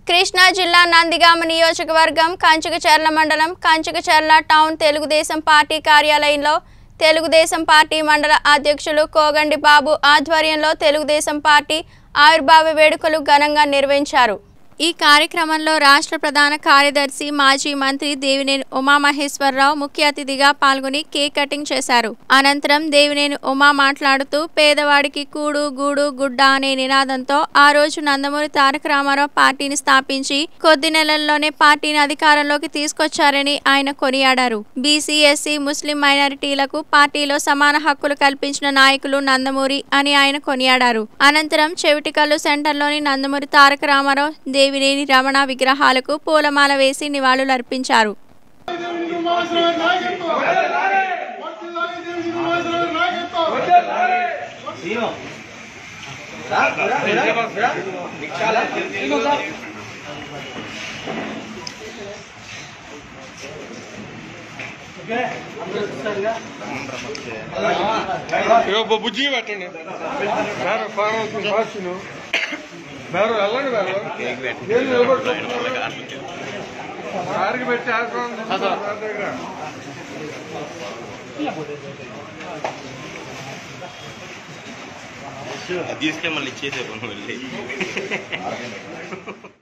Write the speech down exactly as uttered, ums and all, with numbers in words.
కృష్ణా జిల్లా నందిగామ నియోజకవర్గం కంచుకచర్ల మండలం కంచుకచర్ల టౌన్ తెలుగుదేశం పార్టీ కార్యాలయంలో తెలుగుదేశం పార్టీ మండల అధ్యక్షులు కోగండి బాబు ఆధ్వర్యంలో తెలుగుదేశం పార్టీ ఆవిర్భావ వేడుకలు ఘనంగా నిర్వహించారు। ఈ కార్యక్రమంలో రాష్ట్ర ప్రధాన కార్యదర్శి మాజీ మంత్రి దేవినేని ఉమామహేశ్వరరావు ముఖ్య అతిథిగా పాల్గొని కేక్ కటింగ్ చేశారు। అనంతరం దేవినేని ఉమా మాట్లాడుతూ పేదవాడికి కూడు గూడు గుడ్డ అనే నినాదంతో ఆ రోజు నందమూరి తారక రామారావు పార్టీని స్థాపించి కొద్ది నెలల్లోనే పార్టీని అధికారంలోకి తీసుకొచ్చారని ఆయన కొనియాడారు। బీసీ ఎస్సీ ముస్లిం మైనారిటీలకు పార్టీలో సమాన హక్కులు కల్పించిన నాయకులు నందమూరి అని ఆయన కొనియాడారు। అనంతరం చెవిటికల్లు సెంటర్లోని నందమూరి తారక రామారావు దేవినేని రమణ విగ్రహాలకు పూలమాల వేసి నివాళులర్పించారు। బుజ్జి పెట్టండి ಬೇರೆ ಎಲ್ಲರೂ ಬೇರೆ ಯಾರಿಗೆ పెట్టి తీసుకే మళ్ళీ ఇచ్చేసే పని